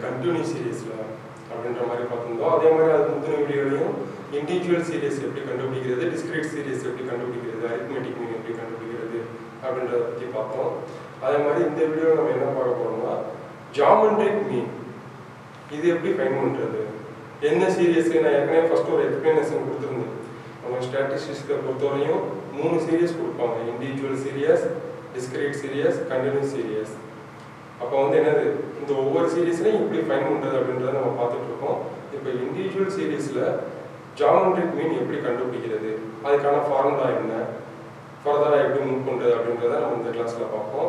continuous seriesல அப்படின்ற மாதிரி பார்த்திருந்தோம். அதே மாதிரி அது முந்தின வீடியோலையும் இண்டிவிஜுவல் சீரியஸ் எப்படி கண்டுபிடிக்கிறது, டிஸ்கிரீட் சீரியஸ் எப்படி கண்டுபிடிக்கிறது, அரித்மெட்டிக் மீன் எப்படி கண்டுபிடிக்கிறது அப்படின்றத பற்றி பார்த்தோம். அதே மாதிரி இந்த வீடியோவில் நம்ம என்ன பார்க்க போறோம்னா ஜியோமெட்ரிக் மீன் இது எப்படி ஃபைண்ட் பண்ணுறது, என்ன சீரியஸ். நான் ஏற்கனவே ஃபர்ஸ்ட் ஒரு எக்ஸ்பிளனேஷன் கொடுத்துருந்தேன். நம்ம ஸ்டாட்டிஸ்டிக்ஸை பொறுத்தவரையும் 3 சீரியஸ் கொடுப்பாங்க, individual series, discrete series, continuous series. அப்போ வந்து என்னது இந்த ஒவ்வொரு சீரீஸ்லையும் எப்படி ஃபைண்ட் பண்ணுறது அப்படின்றத நம்ம பார்த்துட்டு இருக்கோம். இப்போ இண்டிவிஜுவல் சீரீஸில் ஜியோமெட்ரிக் மீன் எப்படி கண்டுபிடிக்கிறது, அதுக்கான ஃபார்முலா என்ன, ஃபர்தராக எப்படி மூவ் பண்ணுறது அப்படின்றத நம்ம இந்த கிளாஸில் பார்ப்போம்.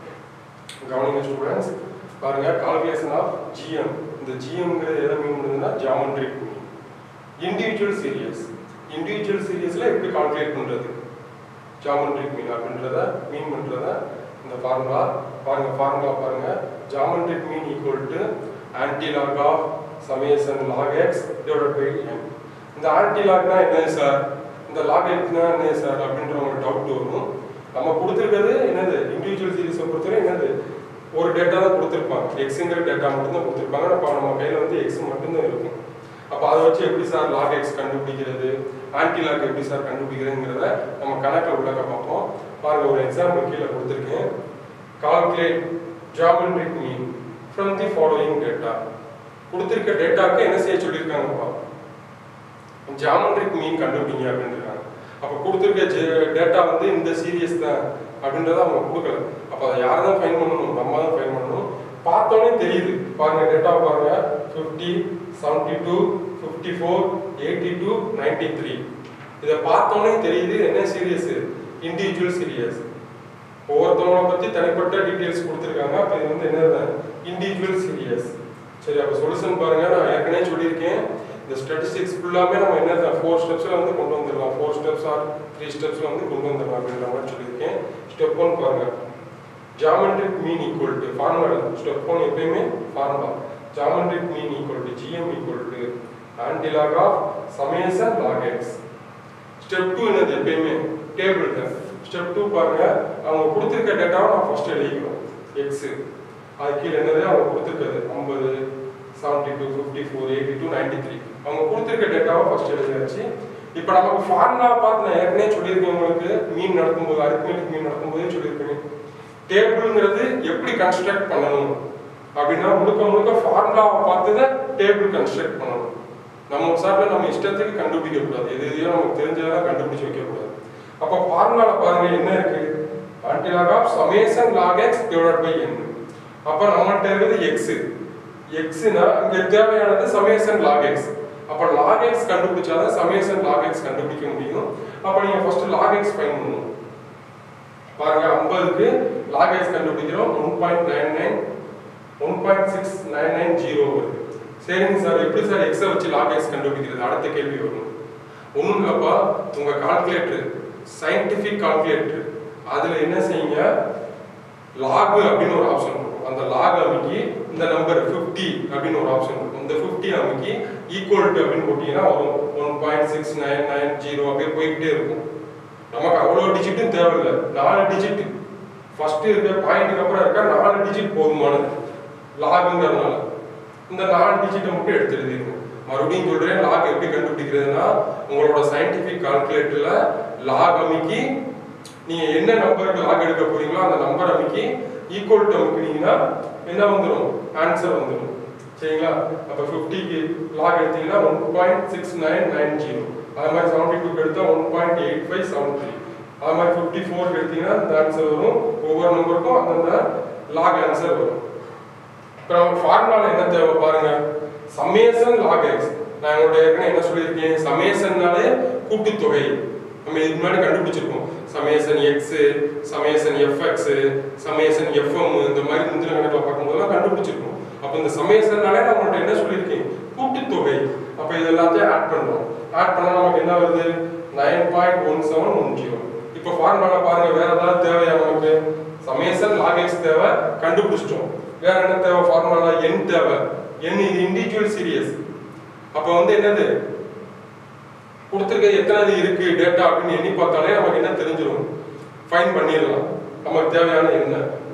கவனிங்க ஸ்டூடெண்ட்ஸ், பாருங்கள் கால்குலேஷன் ஆஃப் ஜிஎம். இந்த ஜிஎம்ங்கிறது எதை மீன் பண்ணுதுன்னா ஜியோமெட்ரிக் மீன். இண்டிவிஜுவல் சீரியஸில் எப்படி கால்குலேட் பண்ணுறது ஜியோமெட்ரிக் மீன் அப்படின்றத மீன் பண்ணுறத இந்த ஃபார்முலா பாருங்க. Geometric mean equal to antilog of summation log x divided by n. இந்த ஆன்டிலாக்னா என்ன சார், இந்த லாக் எக்ஸ்னா என்ன சார் அப்படின்ற ஒரு டவுட் வரும். நம்ம கொடுத்துருக்கிறது என்னது, இண்டிவிஜுவல் சீரீஸை பொறுத்தவரை என்னது ஒரு டேட்டா தான் கொடுத்துருப்பாங்க, எக்ஸுங்கிற டேட்டா மட்டும்தான் கொடுத்துருப்பாங்க. அப்போ நம்ம கையில் வந்து எக்ஸ் மட்டும்தான் இருக்கும். அப்போ அதை வச்சு எப்படி சார் லாக் எக்ஸ் கண்டுபிடிக்கிறது, ஆன்டிலாக் எப்படி சார் கண்டுபிடிக்கிறதுங்கிறத நம்ம கணக்கில் உள்ளக்க பார்ப்போம். பாருங்க, ஒரு எக்ஸாம்பிள் கீழே கொடுத்துருக்கேன். Calculate geometric mean from the following data. கொடுத்துருக்க டேட்டாவுக்கு என்ன செய்ய சொல்லியிருக்காங்கப்பா, ஜியோமெட்ரிக் மீன் கண்டுபிடிங்க அப்படின்றாங்க. அப்போ கொடுத்துருக்க டேட்டா வந்து இந்த சீரியஸ் தான் அப்படின்றத அவங்க கொடுக்கல. அப்போ அதை யார் தான் ஃபைன் பண்ணணும், நம்ம தான் ஃபைன் பண்ணணும். பார்த்தோன்னே தெரியுது, பாருங்க டேட்டாவை பாருங்க, 50, 72, 54, 82, 93. இதை பார்த்தோன்னே தெரியுது என்ன சீரியஸ், இண்டிவிஜுவல் சீரியஸ். ஒவ்வொருத்தவங்களை பற்றி தனிப்பட்ட டீட்டெயில்ஸ் கொடுத்துருக்காங்க. அப்போ இது வந்து என்னது இண்டிவிஜுவல் சீரியஸ். சரி, அப்போ சொல்யூஷன் பாருங்க. நான் ஏற்கனவே சொல்லியிருக்கேன், இந்த ஸ்டாட்டிஸ்டிக்ஸ் ஃபுல்லாமே நம்ம என்ன 4 ஸ்டெப்ஸில் வந்து கொண்டு வந்துடலாம், 4 ஸ்டெப்ஸ் ஆர் 3 ஸ்டெப்ஸில் வந்து கொண்டு வந்துடலாம் அப்படின்ற மாதிரி சொல்லியிருக்கேன். ஸ்டெப் 1 பாருங்க, geometric mean equal to formula. Step 1 எப்பயுமே formula, geometric mean equal to GM equal to antilog of summation log x. Step 2 என்னது, எப்பயுமே டேபிள் தான். ஸ்டெப் 2 பாருங்க, அவங்க கொடுத்துருக்க டேட்டாவை நான் ஃபர்ஸ்ட் எழுதிக்கிறோம். எக்ஸ் அது கீழே என்னது அவங்க கொடுத்துருக்கிறது 50, 72, 54, 82, 93. அவங்க கொடுத்துருக்க டேட்டாவை ஃபர்ஸ்ட் எழுதியாச்சு. இப்போ நமக்கு ஃபார்முலா பார்த்து நான் ஏற்கனவே சொல்லியிருக்கேன் உங்களுக்கு, மீன் நடக்கும்போது அரித்மெட்டிக் மீன் நடக்கும்போதே சொல்லியிருக்கேன். டேபிள்ங்கிறது எப்படி கன்ஸ்ட்ரக்ட் பண்ணணும் அப்படின்னா முழுக்க ஃபார்முலாவை பார்த்து தான் டேபிள் கன்ஸ்ட்ரக்ட் பண்ணணும். நம்ம சார்பில் நம்ம இஷ்டத்துக்கு கண்டுபிடிக்க கூடாது, எதையோ நமக்கு தெரிஞ்சதெல்லாம் கண்டுபிடிச்சு வைக்கக்கூடாது. அப்போ ஃபார்முலாவில் பாருங்க என்ன இருக்கு, antilog of summation log x divided by n. அப்போ நம்மகிட்ட இருக்குது எக்ஸ்னா இங்கே தேவையானது சமேஷன் லாக் எக்ஸ். அப்போ லாக் எக்ஸ் கண்டுபிடிச்சாதான் சமேஷன் லாக் எக்ஸ் கண்டுபிடிக்க முடியும். அப்போ நீங்கள் ஃபர்ஸ்ட் லாக் எக்ஸ் ஃபைண்ட் பண்ணணும். பாருங்க 50க்கு லாக் எக்ஸ் கண்டுபிடிக்கிறோம், 1.69990 வருது. சரிங்க சார், எப்படி சார் எக்ஸை வச்சு லாக் எக்ஸ் கண்டுபிடிக்கிறது, அடுத்த கேள்வி வரும். ஒன்றும் இல்லைப்பா, உங்கள் கால்குலேட்டர் சயின்டிஃபிக் கால்குலேட்டர் அதில் என்ன செய்யுங்க, லாக் அப்படின்னு ஒரு ஆப்ஷன் இருக்கும். அந்த லாக் அமைக்கி இந்த நம்பர் 50 அப்படின்னு ஒரு ஆப்ஷன் இருக்கும். இந்த 50 அமைக்கி ஈக்குவல் டு அப்படின்னு போட்டீங்கன்னா வரும் 1.6990 அப்படியே போய்கிட்டே இருக்கும். நமக்கு அவ்வளோ டிஜிட்டும் தேவையில்லை, 4 டிஜிட் ஃபர்ஸ்ட் இருக்க பாயிண்ட்டுக்கு அப்புறம் இருக்க 4 டிஜிட் போதுமானது லாகுங்கிறதுனால. இந்த 4 டிஜிட்டை மட்டும் எடுத்து எழுதிருங்க. மறுபடியும் சொல்றேன், லாக் எப்படி கண்டுபிடிக்கிறதுனா உங்களோட சயின்டிஃபிக் கால்குலேட்டர்ல லாக் அமைக்கி நீங்க என்ன நம்பருக்கு லாக் எடுக்க போறீங்களோ அந்த நம்பர் அமைக்கி ஈக்குவல் டு அமைக்கினீங்கன்னா என்ன வந்துடும், ஆன்சர் வந்துடும். சரிங்களா? அப்போ 50க்கு லாக் எடுத்தீங்கன்னா 1.6990. அது மாதிரி 72க்கு எடுத்தா 1.8573. அது மாதிரி 54க்கு எடுத்தீங்கன்னா இந்த ஆன்சர் வரும். ஒவ்வொரு நம்பருக்கும் அந்தந்த லாக் ஆன்சர் வரும். இப்போ நம்ம ஃபார்முலாவில் என்ன தேவை பாருங்க, சமேஷன் லாக் எக்ஸ். நான் உங்களோட ஏற்கனவே என்ன சொல்லியிருக்கேன், சமேஷன்னாலே கூட்டுத்தொகை. நம்ம இதுக்கு முன்னாடி கண்டுபிடிச்சிருக்கோம், summation x, summation fx, summation fm, இந்த மாதிரி முந்தின கணக்கில் பார்க்கும்போதெல்லாம் கண்டுபிடிச்சிருக்கோம். அப்போ இந்த சமேஷன்னாலே நான் உங்கள்கிட்ட என்ன சொல்லியிருக்கேன், கூட்டுத்தொகை. அப்போ இது எல்லாத்தையும் ஆட் பண்ணுறோம். ஆட் பண்ணால் நமக்கு என்ன வருது, 9.1710. இப்போ ஃபார்முலாவில் பாருங்க, வேற ஏதாவது தேவையா நமக்கு, சமேஷன் லாக் எக்ஸ் தேவை கண்டுபிடிச்சிட்டோம். வேற என்ன தேவை, ஃபார்முலா n தேவை. n இது இண்டிவிஜுவல் சீரியஸ். அப்போ வந்து என்னது கொடுத்துருக்க எத்தனை இருக்கு டேட்டா அப்படின்னு எண்ணி பார்த்தாலே நமக்கு என்ன தெரிஞ்சிடும், ஃபைன் பண்ணிடலாம். நமக்கு தேவையான என்ன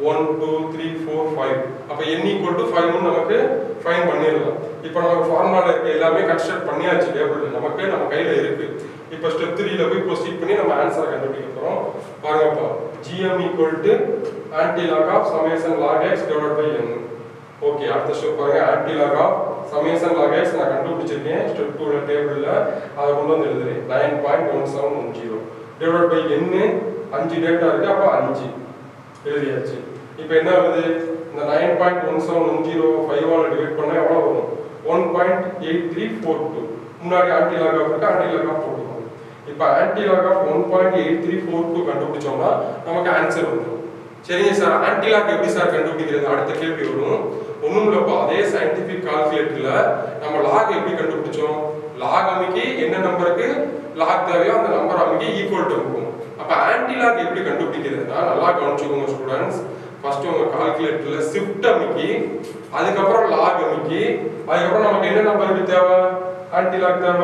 1 2 3 4 5 அப்ப n equal to 5 னு நமக்கு ஃபைண்ட் பண்ணிரலாம் இப்போ நமக்கு ஃபார்முலால இருக்க எல்லாமே கன்ஸ்ட்ரக்ட் பண்ணியாச்சு டேபிள்ல நமக்கு நம்ம கையில இருக்கு இப்போ ஸ்டெப் 3 ல போய் ப்ரோசீட் பண்ணி நம்ம ஆன்சரை கண்டுபிடிக்க போறோம் பாருங்கப்பா gm equal to anti-log of summation log x divided by n okay அடுத்த ஸ்டெப் பாருங்க anti-log of summation log x நான் கண்டுபிடிச்சிருக்கேன் ஸ்டெப் 2 ல டேபிள்ல அத கொண்டு வந்து எழுதுறேன் 9.1710 divided by n 5 டேட்டா இருக்கு அப்ப 5 எழுதியாச்சு இப்போ என்ன வருது இந்த 9.1710 5 ஆல டிவைட் பண்ணா எவ்வளவு வரும் 1.8342 முன்னாடி anti-log of இருக்கு anti-log of போட்டுக்கோங்க இப்போ anti-log of 1.8342 கண்டுபிடிச்சோம்னா நமக்கு ஆன்சர் வந்துரும் சரிங்க சார் anti-log எப்படி சார் கண்டுபிடிக்கிறது அடுத்த கேள்வி வரும் ஒண்ணும் இல்லப்பா அதே சயின்டிபிக் கால்குலேட்டர்ல நம்ம log எப்படி கண்டுபிடிச்சோம் log அமுக்கி என்ன நம்பருக்கு log தேவையோ அந்த நம்பர் அமுக்கி ஈக்குவல் டு இருக்கும் அப்ப anti-log எப்படி கண்டுபிடிக்கிறதுனா நல்லா கவனிச்சுக்கோங்க ஸ்டூடண்ட்ஸ் ஃபர்ஸ்ட் உங்க கால்குலேட்டர்ல ஷிஃப்ட் அமுக்கி அதுக்கு அப்புறம் log அமுக்கி அதுக்கு அப்புறம் நமக்கு என்ன நம்பருக்கு தேவை anti-log தேவை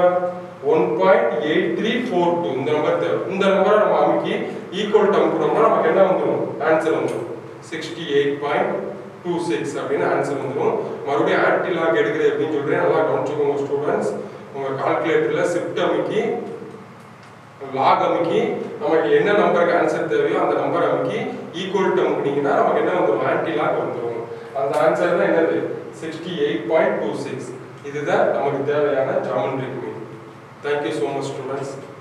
1.8342 இந்த நம்பர் தேவை இந்த நம்பரை நம்ம அமுக்கி ஈக்குவல் டு அமுக்கணும்னா நமக்கு என்ன வந்துரும் ஆன்சர் வந்துரும் 68.26 அப்படின ஆன்சர் வந்துரும் மறுபடியும் anti-log எடுக்கிறது எப்படின்னு சொல்றேன் நல்லா கவனிச்சுக்கோங்க ஸ்டூடண்ட்ஸ் உங்க கால்குலேட்டர்ல ஷிஃப்ட் அமுக்கி log அமுக்கி நமக்கு என்ன நம்பருக்கு ஆன்சர் தேவையோ அந்த நம்பர் அமுக்கி ஈக்குவல் டு அமுக்கினீங்கன்னா நமக்கு என்ன வந்துரும் anti-log வந்துரும் அந்த ஆன்சர் தான் என்னது 68.26 இதுதான் நமக்கு தேவையான geometric mean Thank you so much students